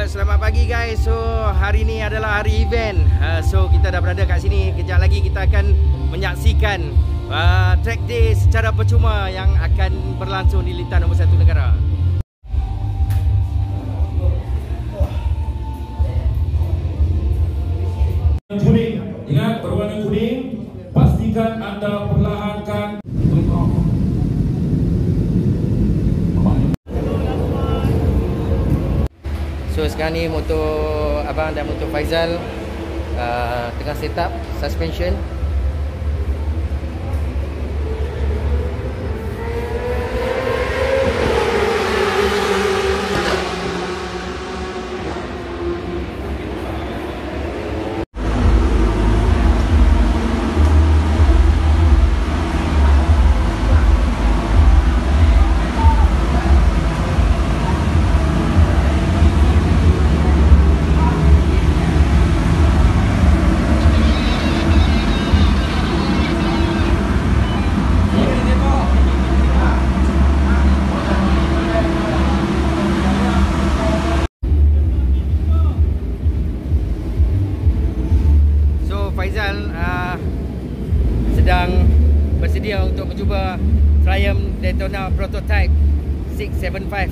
Selamat pagi guys. So hari ni adalah hari event. So kita dah berada kat sini. Kejap lagi kita akan menyaksikan track day secara percuma yang akan berlangsung di Lintas Nombor 1 Negara. Kuning, ingat berwarna kuning. Pastikan anda perlahankan. So sekarang ni motor abang dan motor Faizal tengah set up suspension. Faizal sedang bersedia untuk mencuba Triumph Daytona Prototype 675.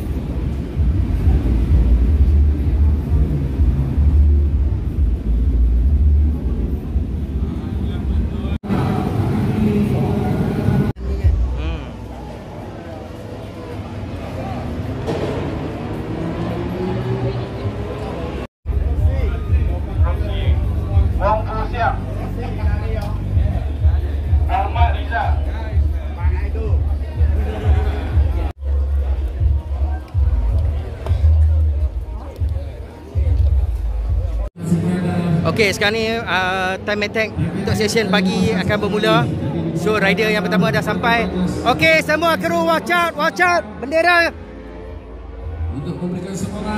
Okey, sekarang ni time attack untuk session pagi akan bermula. So rider yang pertama dah sampai. Okey, semua kru watch out, bendera. Untuk memberikan semangat.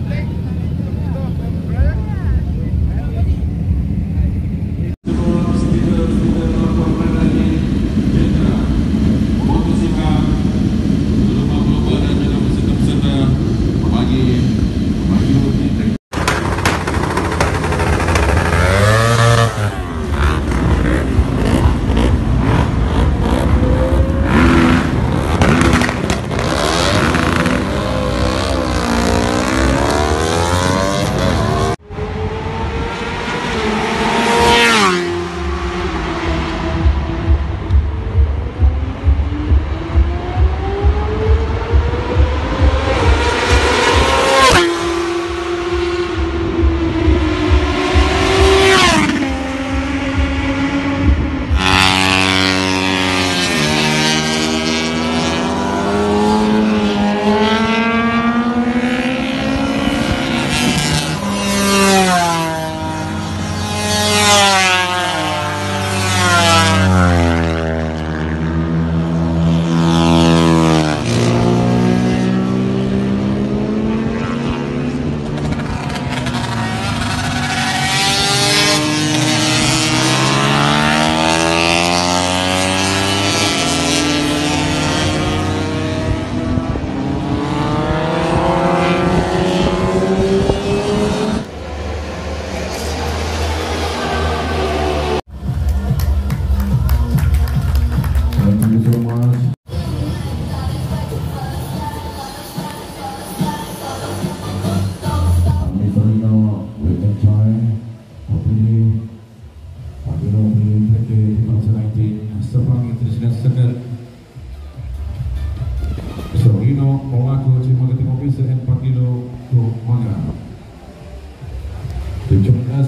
To join us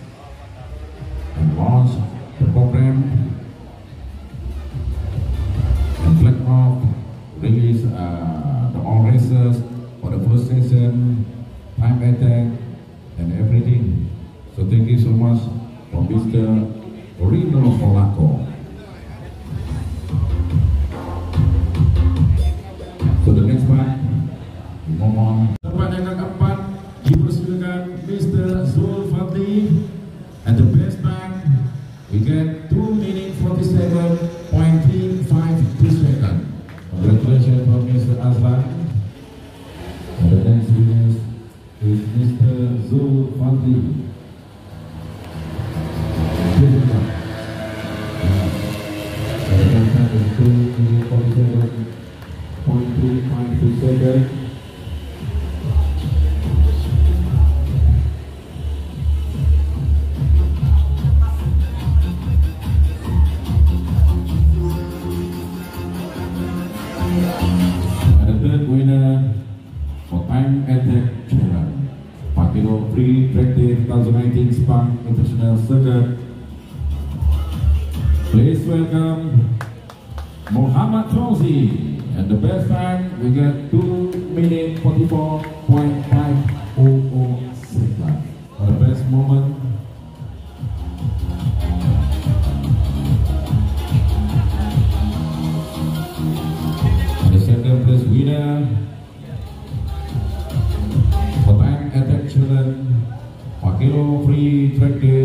and launch the program and flag off, release the all races for the first session, time attack and everything. So thank you so much for Mr. Rino Polako. So the next one, Momon. Tempat yang keempat dipersilakan Mr. Zul Fadli, and the best time we get 2 minutes 47.352 seconds. Congratulations for Mr. Azlan. And the next winner is Mr. 47.3 seconds. And the third winner for time attack challenge, Pakilo Free Track Day 2019 Sepang International Circuit. Please welcome Muhammad Fauzi, and the best time we get 2 minutes 44.500 seconds. The best moment. And the second place winner for time attack challenge, Pakilo Free Track Day.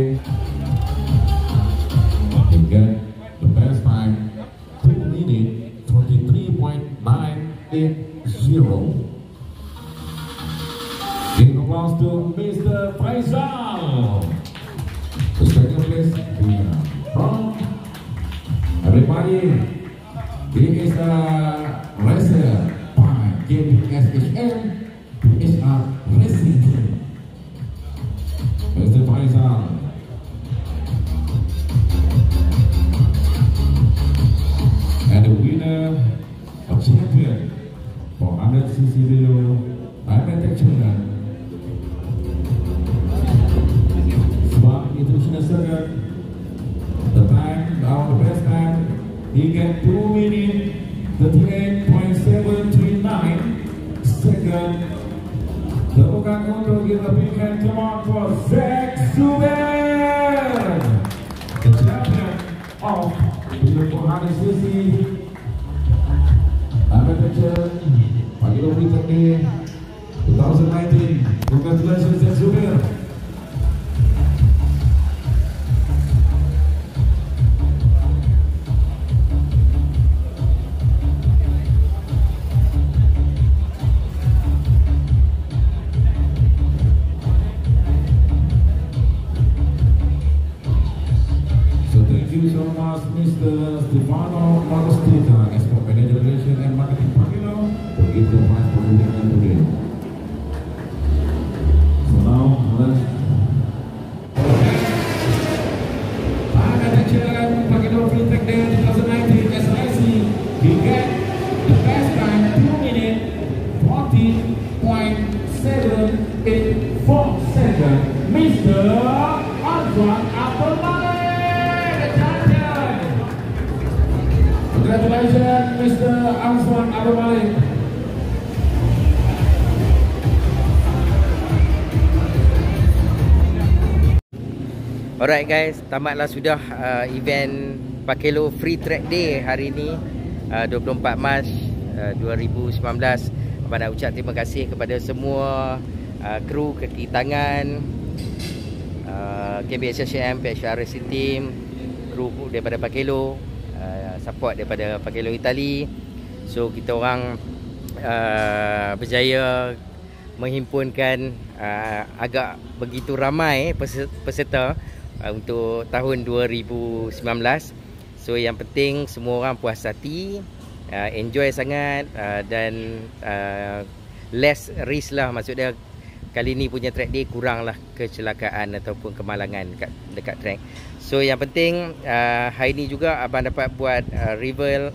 You get the best time 2 minutes 23.980. Big applause to Mr. Faisal. The second place winner from everybody. He is a racer by KBSHM PHR Racing Team. Mr. Faisal. And the winner of champion for 100cc below time attack challenge, Sepang International Circuit. The time, our best time, he get 2 minutes 38.739 seconds. Tepukan untuk kita berikan, come on for Zach Zuber, the champion of the 400cc time attack challenge, Pakilo Free Track Day 2019. Congratulations, Zach Zuber. Thank you so much, Mr. Stefano Marostica, Export Manager Relation and Marketing Pakilo, for giving the prize for the today. So now, let's time attack challenge, Pakilo Free Track Day 2019 SIC. He get the best time 2 minutes 14.784 seconds. Mr. Antoine Abdelmalik. Congratulations, Mr. Antoine Abdelmalik. Alright guys, tamatlah sudah event Pakilo Free Track Day hari ini, 24 Mac 2019. Abang nak ucap terima kasih kepada semua kru kaki tangan, KBSHM, PHR Racing Team, kru daripada Pakilo, support daripada Pakilo Itali. So kita orang berjaya menghimpunkan agak begitu ramai peserta untuk tahun 2019. So yang penting semua orang puas hati, enjoy sangat, dan less risk lah. Maksudnya kali ni punya track day kuranglah kecelakaan ataupun kemalangan dekat track. So yang penting hari ni juga abang dapat buat rival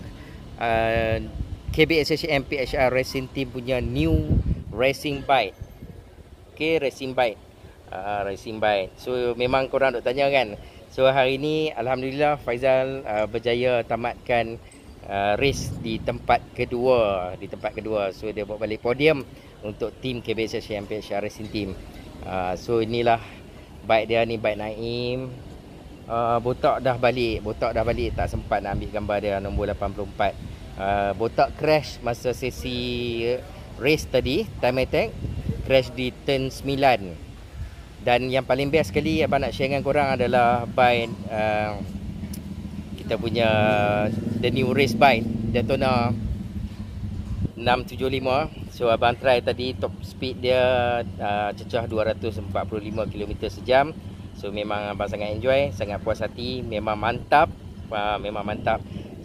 KBSHM PHR Racing Team punya new racing bike. Okay, racing bike. Racing bike. So memang korang duk tanya kan. So hari ni alhamdulillah Faizal berjaya tamatkan race di tempat kedua. So dia bawa balik podium untuk tim KBSHM PHR Racing Team. So inilah bike dia ni, bike Naim. Botak dah balik, tak sempat nak ambil gambar dia, nombor 84. Botak crash masa sesi race tadi, time attack, crash di turn 9. Dan yang paling best sekali abang nak share dengan korang adalah bike kita punya the new race bike Daytona 675. So abang try tadi, top speed dia cecah 245 km sejam. So memang abang sangat enjoy, sangat puas hati, memang mantap.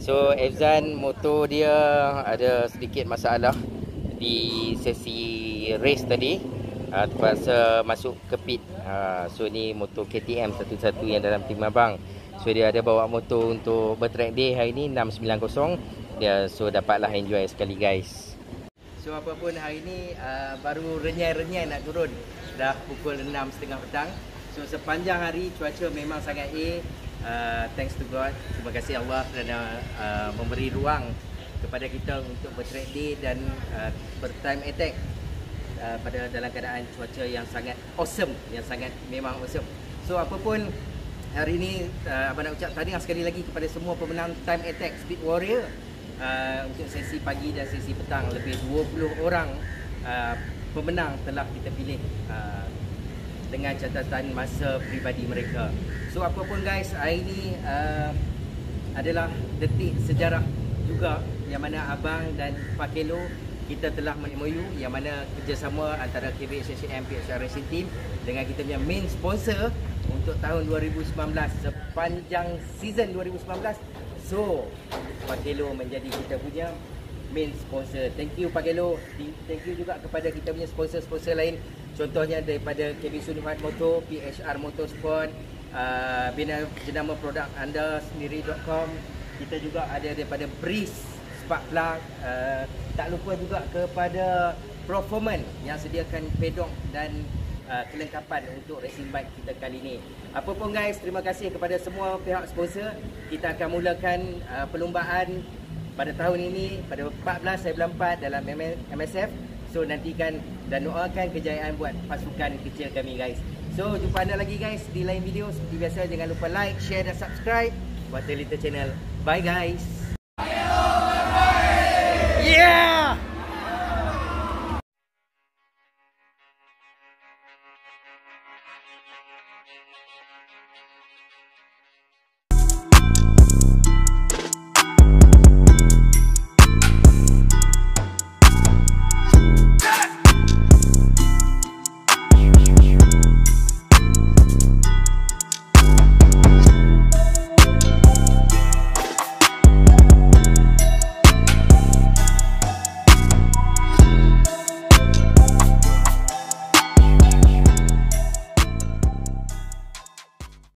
So Efzan motor dia ada sedikit masalah di sesi race tadi, terpaksa masuk ke pit. So ni motor KTM satu-satu yang dalam tim abang. So dia ada bawa motor untuk bertrack day hari ni 690 dia, so dapatlah enjoy sekali guys. So apapun hari ni baru renyai-renyai nak turun. Dah pukul 6.30 petang. So sepanjang hari cuaca memang sangat thanks to God. Terima kasih Allah kerana memberi ruang kepada kita untuk bertrack day dan bertime attack pada dalam keadaan cuaca yang sangat awesome, yang sangat memang awesome. So apapun hari ni abang nak ucap tahniah sekali lagi kepada semua pemenang time attack Speed Warrior. Untuk sesi pagi dan sesi petang, lebih 20 orang pemenang telah kita pilih dengan catatan masa peribadi mereka. So apapun guys, hari ini adalah detik sejarah juga yang mana abang dan Pak Kelo kita telah MOU, yang mana kerjasama antara KBHSM PHR Racing Team dengan kita punya main sponsor untuk tahun 2019 sepanjang season 2019. So Pak Kelo menjadi kita punya main sponsor. Thank you Pak Kelo. Thank you juga kepada kita punya sponsor-sponsor lain. Contohnya daripada KB Sunuhat Motor, PHR Motorsport, jenama produk anda sendiri.com. Kita juga ada daripada Breeze Spark Plug. Tak lupa juga kepada Performance yang sediakan pedok dan kelengkapan untuk racing bike kita kali ini. Apapun guys, terima kasih kepada semua pihak sponsor. Kita akan mulakan perlombaan pada tahun ini pada 14 bulan 4 dalam MSF. So nantikan dan doakan kejayaan buat pasukan kecil kami guys. So jumpa anda lagi guys di lain video. Seperti biasa, jangan lupa like, share dan subscribe Water Little Channel. Bye guys.